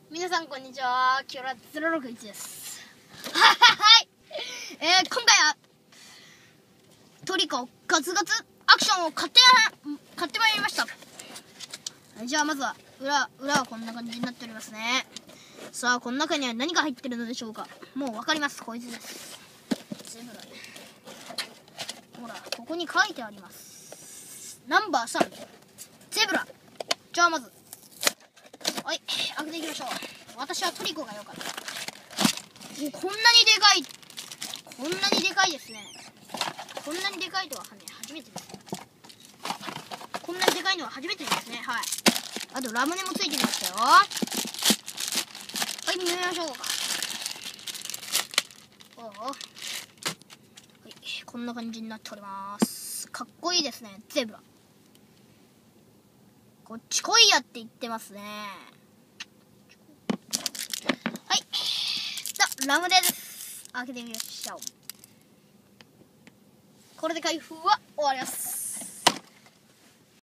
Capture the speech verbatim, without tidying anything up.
皆さんこんにちは。キョラゼロろくいちです。はい、えー、今回はトリコガツガツアクションを買って買ってまいりました。じゃあまずは裏裏はこんな感じになっておりますね。さあこの中には何が入ってるのでしょうか。もうわかります。こいつです。ゼブラ。ほらここに書いてあります。ナンバーさんゼブラ。じゃあまずはい、開けていきましょう。私はトリコが良かった。こんなにでかい、こんなにでかいですね。こんなにでかいとはね、初めてです。こんなにでかいのは初めてですね。はい。あとラムネもついてきましたよ。はい、見ましょうか。おお。はい、こんな感じになっております。かっこいいですね、ゼブラ。こっち来いやって言ってますね。はい。ラムネです。開けてみましょう。これで開封は終わります。